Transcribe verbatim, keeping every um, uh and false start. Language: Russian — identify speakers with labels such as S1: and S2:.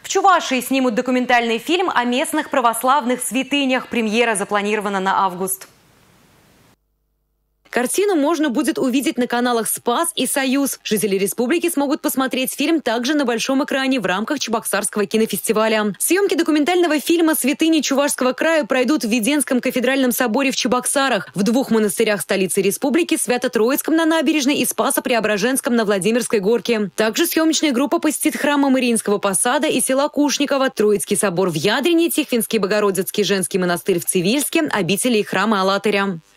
S1: В Чувашии снимут документальный фильм о местных православных святынях. Премьера запланирована на август.
S2: Картину можно будет увидеть на каналах «Спас» и «Союз». Жители республики смогут посмотреть фильм также на большом экране в рамках Чебоксарского кинофестиваля. Съемки документального фильма «Святыни Чувашского края» пройдут в Веденском кафедральном соборе в Чебоксарах, в двух монастырях столицы республики – Свято-Троицком на набережной и Спасо-Преображенском на Владимирской горке. Также съемочная группа посетит храмы Мариинского посада и села Кушниково, Троицкий собор в Ядрине, Тихвинский Богородицкий женский монастырь в Цивильске, обители и храмы Алатыря.